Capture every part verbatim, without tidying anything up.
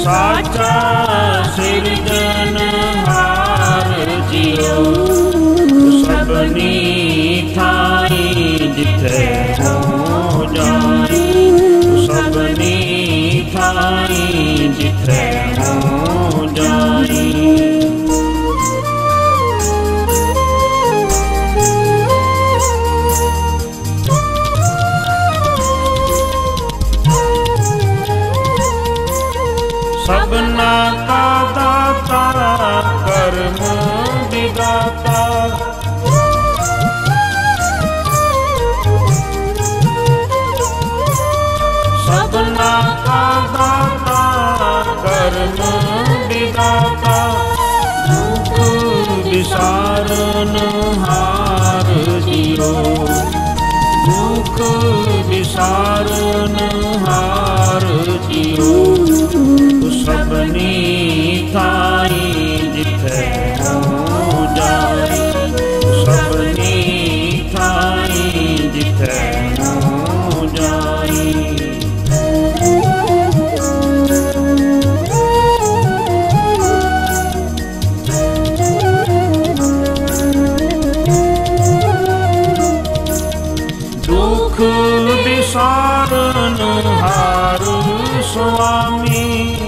साचा सिरजनहार जियो सबनी ठाई जिथे हो जाई सबनी ठाई जिथे हो जाई। सबना का दाता कर्म विदाता सबना का दाता कर्म विदाता दुख विसारन हार जियो दुख विसारन हार जियो सबनी ठाई जिथे हो जाई सबनी ठाई जिथे हो जाई। दुख विसारन हार स्वामी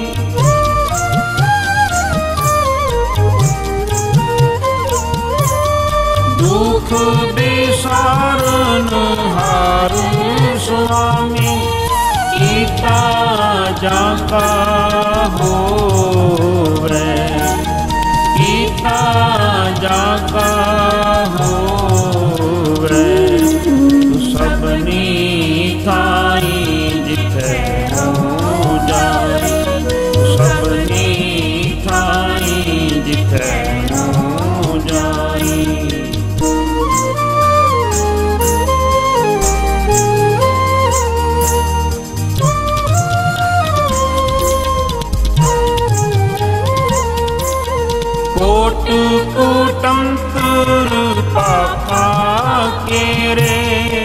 दुख विसारन हार स्वामी ईता जाका होवे ईता जाका होवे सबनी ठाई जिथे हो जाई सबनी ठाई जिथे हो जाई। कोट कूटंतर पापा केरे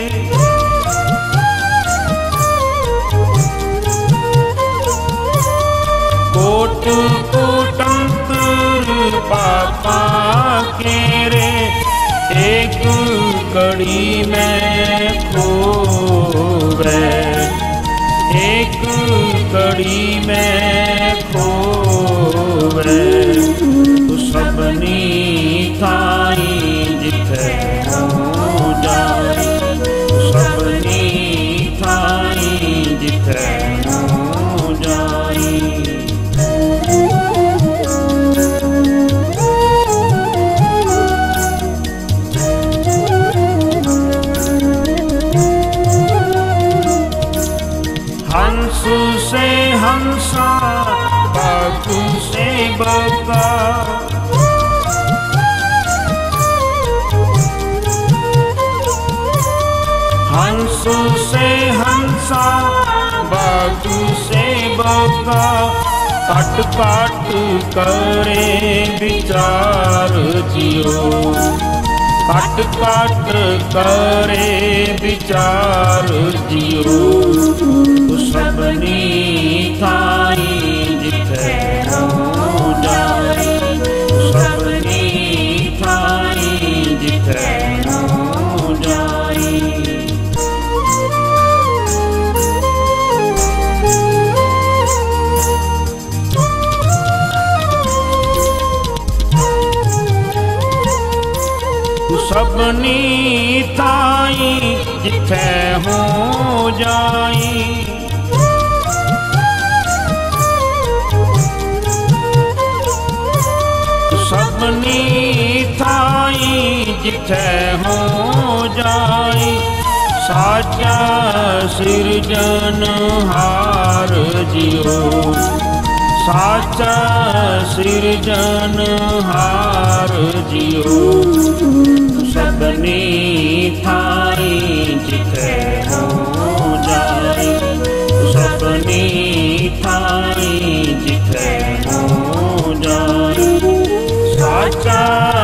कोट कूटंतर पापा केरे एक कड़ी में खोवे एक कड़ी में खोवे सबनी ठाई जिथे हो जाई सबनी ठाई जिथे हो जाई। हंस से हंसा बग से बगा हंस से हंसा बग से बगा काट काट करे विचार जियो काट काट करे विचार जियो सबनी ठाई जिथे हो जाई सबनी ठाई जिथे हो जाई। सबनी ठाई जिथे हो जाई सबनी ठाई जिथे हो जाई साचा सिरजनहार जियो साचा सिरजनहार जियो सबनी ठाई जिथे हो जाई सबनी ठाई जिथे हो जाई साचा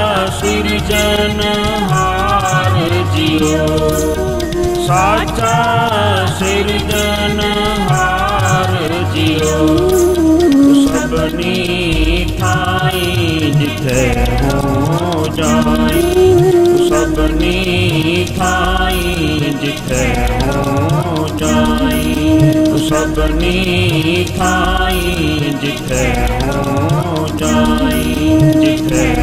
सिरजनहार जियो साचा सिरजनहार जियो। जाई सबनी थाई जिथे हो जाई सबनी थाई जिथे हो जाई जिथे